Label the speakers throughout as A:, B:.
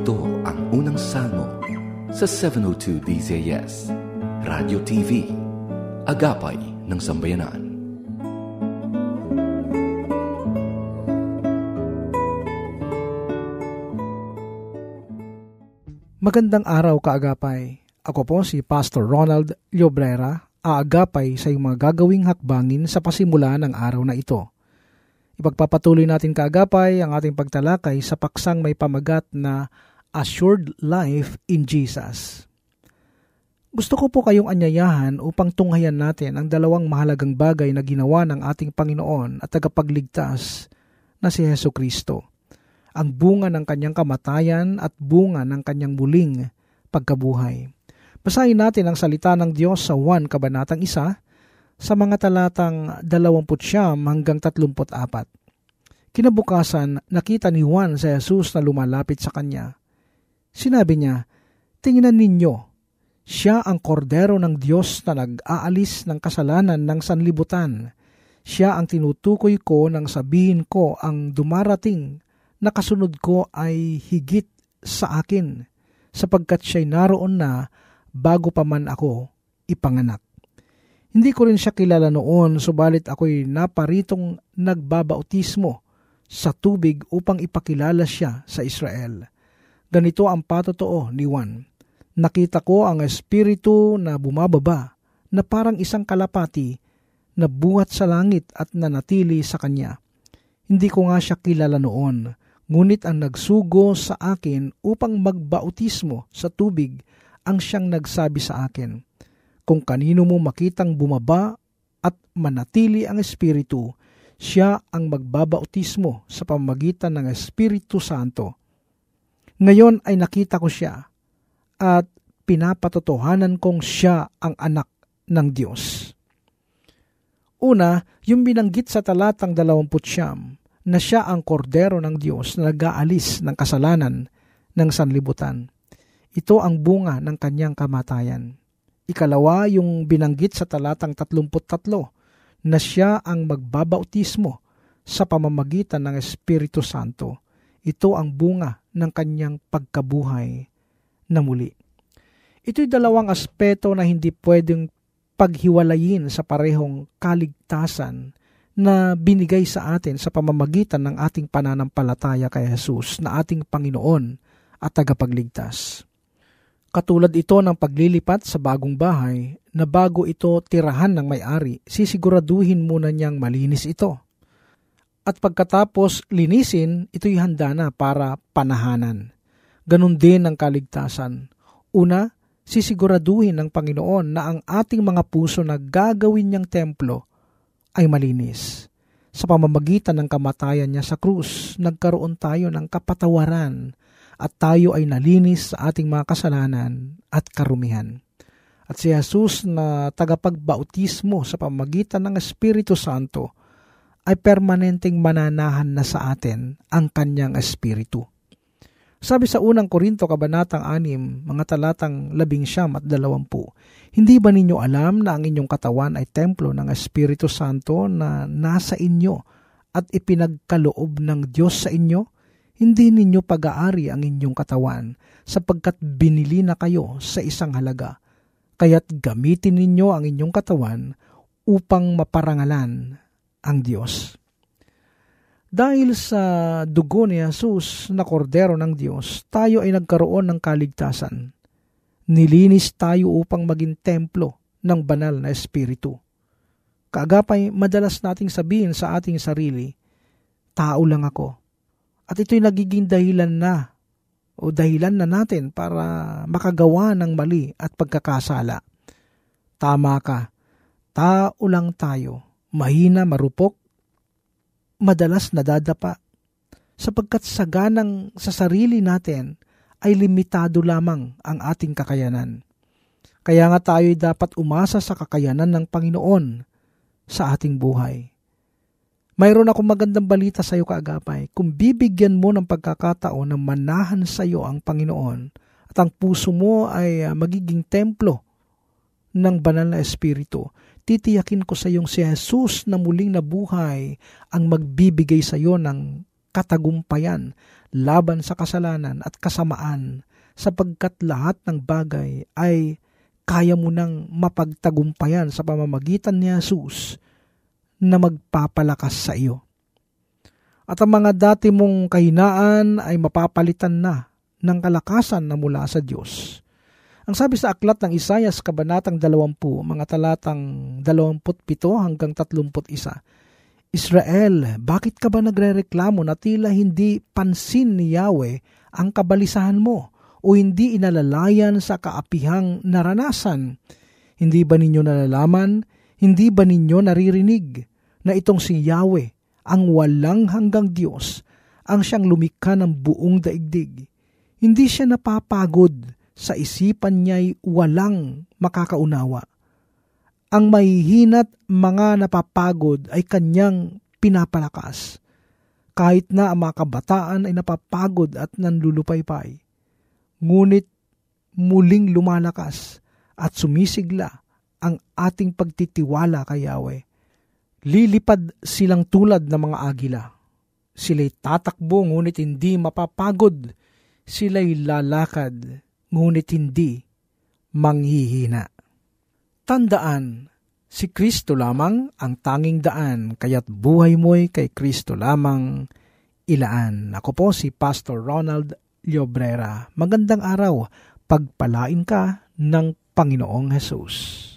A: Ito ang unang salmo sa 702 DZS, Radio TV, Agapay ng Sambayanan.
B: Magandang araw kaagapay. Ako po si Pastor Ronald Llobrera, aagapay sa iyong mga gagawing hakbangin sa pasimula ng araw na ito. Ipagpapatuloy natin kaagapay ang ating pagtalakay sa paksang may pamagat na Assured Life in Jesus. Gusto ko po kayong anyayahan upang tunghayan natin ang dalawang mahalagang bagay na ginawa ng ating Panginoon at tagapagligtas na si Hesukristo. Ang bunga ng kanyang kamatayan at bunga ng kanyang muling pagkabuhay. Basahin natin ang salita ng Diyos sa 1 Kabanatang 1 sa mga talatang 29 hanggang 34. Kinabukasan, nakita ni Juan si Jesus na lumalapit sa kanya. Sinabi niya, "Tingnan ninyo, siya ang kordero ng Diyos na nag-aalis ng kasalanan ng sanlibutan. Siya ang tinutukoy ko nang sabihin ko ang dumarating na kasunod ko ay higit sa akin, sapagkat siya'y naroon na bago pa man ako ipanganak. Hindi ko rin siya kilala noon, subalit ako'y naparitong nagbabautismo sa tubig upang ipakilala siya sa Israel. Ganito ang patotoo ni Juan. Nakita ko ang Espiritu na bumababa na parang isang kalapati na buhat sa langit at nanatili sa kanya. Hindi ko nga siya kilala noon, ngunit ang nagsugo sa akin upang magbautismo sa tubig ang siyang nagsabi sa akin, kung kanino mo makitang bumaba at manatili ang Espiritu, siya ang magbabautismo sa pamamagitan ng Espiritu Santo. Ngayon ay nakita ko siya at pinapatotohanan kong siya ang anak ng Diyos." Una, yung binanggit sa talatang 29 na siya ang kordero ng Diyos na nag-aalis ng kasalanan ng sanlibutan. Ito ang bunga ng kanyang kamatayan. Ikalawa, yung binanggit sa talatang 33 na siya ang magbabautismo sa pamamagitan ng Espiritu Santo. Ito ang bunga ng kanyang pagkabuhay na muli. Ito'y dalawang aspeto na hindi pwedeng paghiwalayin sa parehong kaligtasan na binigay sa atin sa pamamagitan ng ating pananampalataya kay Jesus na ating Panginoon at tagapagligtas. Katulad ito ng paglilipat sa bagong bahay na bago ito tirahan ng may-ari, sisiguraduhin muna niyang malinis ito. At pagkatapos linisin, ito'y handa na para panahanan. Ganon din ang kaligtasan. Una, sisiguraduhin ng Panginoon na ang ating mga puso na gagawin niyang templo ay malinis. Sa pamamagitan ng kamatayan niya sa krus, nagkaroon tayo ng kapatawaran at tayo ay nalinis sa ating mga kasalanan at karumihan. At si Jesus na tagapagbautismo sa pamamagitan ng Espiritu Santo ay permanenteng mananahan na sa atin ang kanyang Espiritu. Sabi sa unang Korinto Kabanatang 6, mga talatang 11 at 20, "Hindi ba ninyo alam na ang inyong katawan ay templo ng Espiritu Santo na nasa inyo at ipinagkaloob ng Diyos sa inyo? Hindi ninyo pag-aari ang inyong katawan, sapagkat binili na kayo sa isang halaga. Kaya't gamitin ninyo ang inyong katawan upang maparangalan ang Diyos." Dahil sa dugo ni Jesus na kordero ng Diyos, tayo ay nagkaroon ng kaligtasan. Nilinis tayo upang maging templo ng banal na Espiritu. Kaagapay, madalas nating sabihin sa ating sarili, "Tao lang ako." At ito'y nagiging dahilan na natin para makagawa ng mali at pagkakasala. Tama ka, tao lang tayo, mahina, marupok, madalas nadadapa, sapagkat saganang sa sarili natin ay limitado lamang ang ating kakayanan. Kaya nga tayo'y dapat umasa sa kakayanan ng Panginoon sa ating buhay. Mayroon akong magandang balita sa iyo kaagapay. Kung bibigyan mo ng pagkakataon na manahan sa iyo ang Panginoon at ang puso mo ay magiging templo ng banal na Espiritu, titiyakin ko sa iyong si Jesus na muling nabuhay ang magbibigay sa iyo ng katagumpayan laban sa kasalanan at kasamaan, sapagkat lahat ng bagay ay kaya mo nang mapagtagumpayan sa pamamagitan ni Jesus na magpapalakas sa iyo. At ang mga dati mong kahinaan ay mapapalitan na ng kalakasan na mula sa Diyos. Ang sabi sa aklat ng Isaias, kabanatang 20, mga talatang 27 hanggang 31, Israel, bakit ka ba nagrereklamo na tila hindi pansin ni Yahweh ang kabalisahan mo o hindi inalalayan sa kaapihang naranasan? Hindi ba ninyo nalalaman, hindi ba ninyo naririnig na itong si Yahweh, ang walang hanggang Diyos, ang siyang lumikha ng buong daigdig? Hindi siya napapagod, sa isipan niya'y walang makakaunawa. Ang mahihina't mga napapagod ay kanyang pinapalakas. Kahit na ang mga kabataan ay napapagod at nanlulupaypay, ngunit muling lumalakas at sumisigla ang ating pagtitiwala kay Yahweh. Lilipad silang tulad ng mga agila. Sila'y tatakbo ngunit hindi mapapagod. Sila'y lalakad ngunit hindi manghihina. Tandaan, si Kristo lamang ang tanging daan, kaya't buhay mo'y kay Kristo lamang ilaan. Ako po si Pastor Ronald Llobrera. Magandang araw, pagpalain ka ng Panginoong Hesus.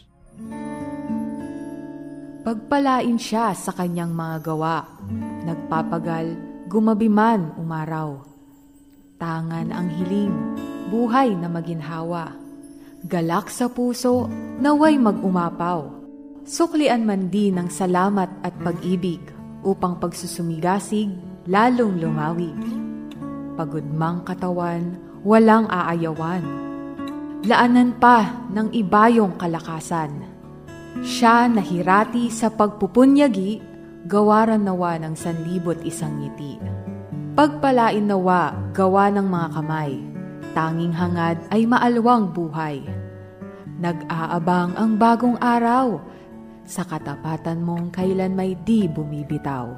C: Pagpalain siya sa kanyang mga gawa, nagpapagal, gumabi man umaraw. Tangan ang hiling, buhay na maginhawa. Galak sa puso, naway mag-umapaw. Suklian man din ng salamat at pag-ibig, upang pagsusumigasig, lalong lumawig. Pagod mang katawan, walang aayawan. Laanan pa ng ibayong kalakasan. Siya nahirati sa pagpupunyagi, gawaran nawa ng 1,100 ngiti. Pagpalain nawa, gawa ng mga kamay, tanging hangad ay maalwang buhay. Nag-aabang ang bagong araw, sa katapatan mong kailan may di bumibitaw.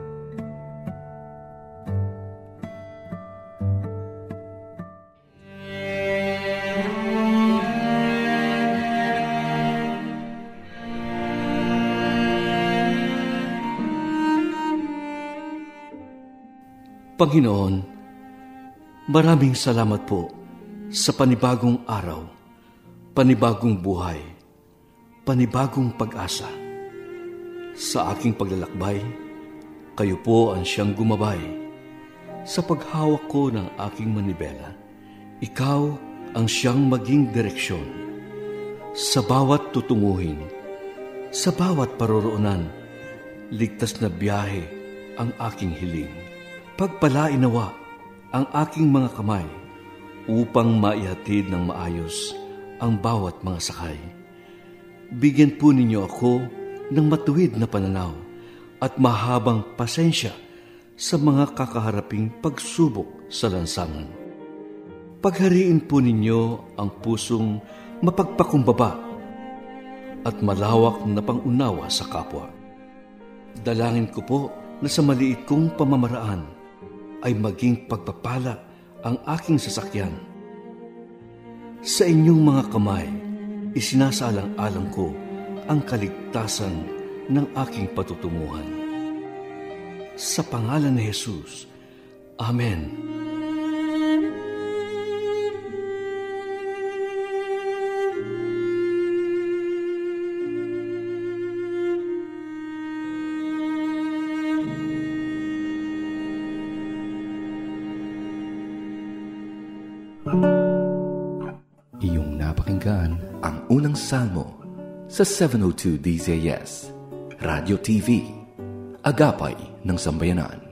A: Panginoon, maraming salamat po sa panibagong araw, panibagong buhay, panibagong pag-asa. Sa aking paglalakbay, kayo po ang siyang gumabay. Sa paghawak ko ng aking manibela, ikaw ang siyang maging direksyon. Sa bawat tutunguhin, sa bawat paroroonan, ligtas na biyahe ang aking hiling. Pagpalain nawa ang aking mga kamay upang maihatid ng maayos ang bawat mga sakay. Bigyan po ninyo ako ng matuwid na pananaw at mahabang pasensya sa mga kakaharaping pagsubok sa lansangan. Paghariin po ninyo ang pusong mapagpakumbaba at malawak na pangunawa sa kapwa. Dalangin ko po na sa maliit kong pamamaraan ay maging pagpapala ang aking sasakyan. Sa inyong mga kamay, isinasaalang-alang ko ang kaligtasan ng aking patutunguhan. Sa pangalan ni Jesus, Amen.
B: Iyong napakinggan
A: ang unang salmo sa 702 DZS, Radio TV, Agapay ng Sambayanan.